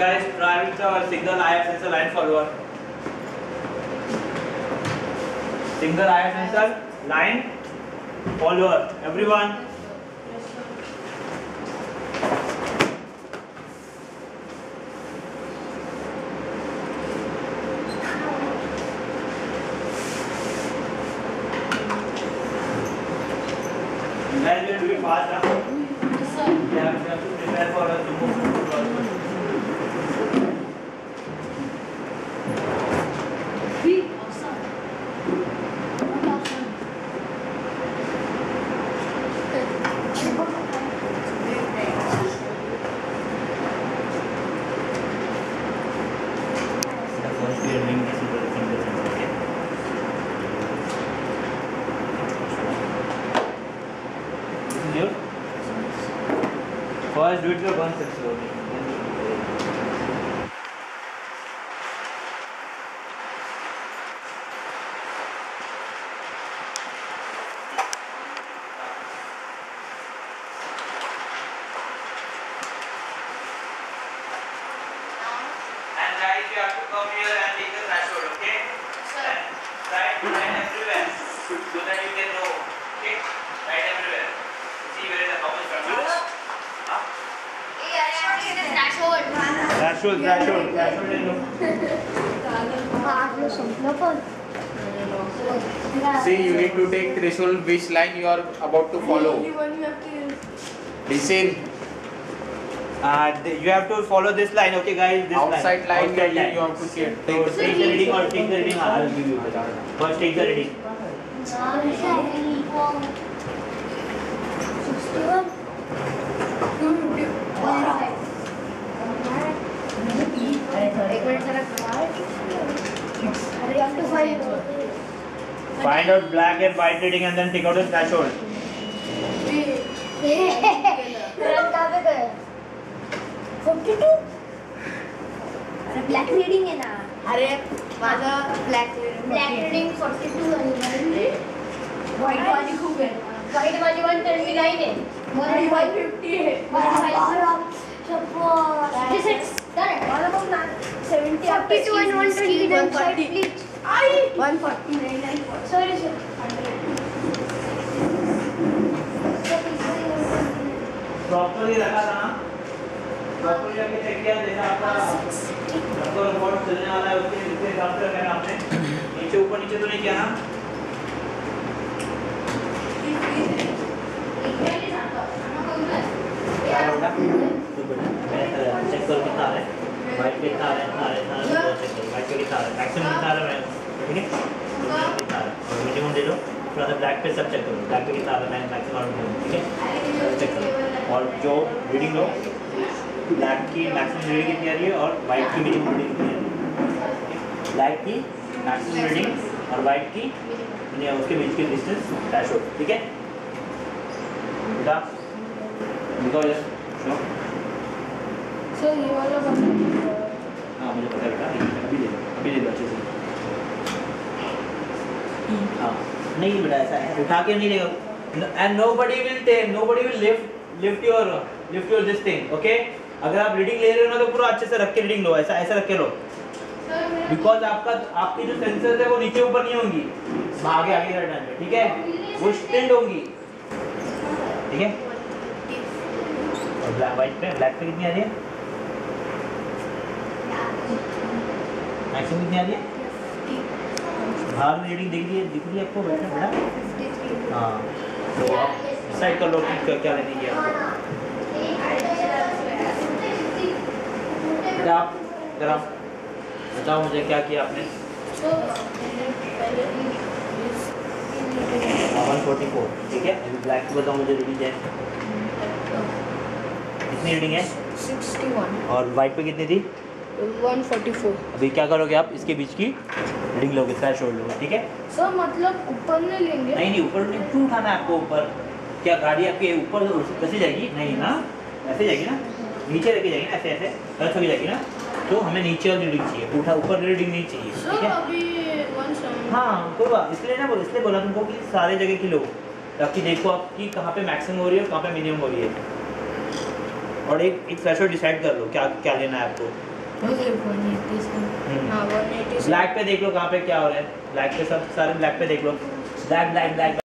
guys, try with the single IF sensor line follower. Single IF sensor line follower. Everyone. Guys, we are doing fast now. Yes, sir. We have to prepare for us to move to Awesome. Not awesome. first we are doing this with the single sensor. Okay. This is your first do it with one sensor only. Then do it. And guys, you have to come here and take the threshold, okay? Sir. And write everywhere so that you can know. Okay? Write everywhere. See where is the how much threshold. Threshold and look. See, you need to take threshold which line you are about to follow. Listen, You have to follow this line, okay, guys? This outside line Outside you have to take. So take the reading or take the reading. I will give you. First, take the reading. Find out black and white reading and then take out the threshold. Black reading आहे ना. अरे माझं black black reading 42 आहे. White माझी खूप आहे. White माझी 139 आहे. माझी 150 आहे. 56 done. मला बघ ना 70 42 and 129 140. please. आई 149 Sorry sir. प्रॉपर्ली रखा था ना? प्रॉपर्ली रख के चेक किया जैसा आपका आपका रिपोर्ट चलने वाला है उसके हिसाब से रखा है आपने नीचे ऊपर नीचे तो नहीं किया ना? चेक करो कितना आ रहा है वाइट पे कितना आ रहा है चेक करो वाइट पे कितना आ रहा है मैक्सिमम कितना आ रहा है ठीक है कितना आ रहा है और मिनिमम दे दो थोड़ा सा ब्लैक पे सब चेक करो ब्लैक पे कितना आ रहा है मैक्सिमम ठीक है चेक करो और जो रीडिंग लो ब्लैक की मैक्सिमम रीडिंग कितनी आ रही है और वाइट की मिनिमम रीडिंग कितनी आ रही है ब्लैक की मैक्सिमम रीडिंग और वाइट की उसके बीच की डिस्टेंस डैश हो ठीक है बेटा दिखाओ यार शो सर ये वाला बता. हाँ मुझे पता है बेटा अभी ले लो अच्छे से हाँ नहीं बेटा ऐसा है उठा के नहीं लेगा and nobody will lift your this thing okay अगर आप रीडिंग ले रहे हो ना तो पूरा अच्छे से रख के रीडिंग लो ऐसा रख के लो बिकॉज आपकी जो सेंसर्स है वो नीचे ऊपर नहीं होंगी आगे आगे का टाइम पे ठीक है वो स्टैंड होंगी ठीक है और ब्लैक पे कितनी आ रही है मैक्सिमम कितनी आ रही है बाहर रीडिंग दिख रही है आपको बेटा हाँ तो आप डिसाइड कर लो कि क्या लेनी है बेटा आप जरा बताओ मुझे क्या किया आपने 144 ठीक है अभी ब्लैक की बताओ मुझे रीडिंग है कितनी रीडिंग है 61 और वाइट पे कितनी थी 144. अभी क्या करोगे आप इसके बीच की रीडिंग लोगे थ्रेशोल्ड लोगे ठीक है सर मतलब ऊपर नहीं लेंगे. नहीं ऊपर नहीं क्यों उठाना है आपको ऊपर क्या गाड़ी आपके ऊपर कैसे जाएगी नहीं ना ऐसे जाएगी ना नीचे लेके जाएगी ना ऐसे ऐसे गलत हो जाएगी ना तो हमें नीचे वाली रीडिंग चाहिए उठा ऊपर रीडिंग नहीं चाहिए ठीक है अभी 170. हाँ कोई बात इसलिए बोला तुमको कि सारे जगह की लो ताकि देखो आपकी कहाँ पे मैक्सिमम हो रही है और कहाँ पे मिनिमम हो रही है और एक थ्रेशोल्ड डिसाइड कर लो क्या क्या लेना है आपको हाँ 180 ब्लैक पे देख लो कहाँ पे क्या हो रहा है, ब्लैक पे सब सारे ब्लैक पे देख लो, ब्लैक ब्लैक ब्लैक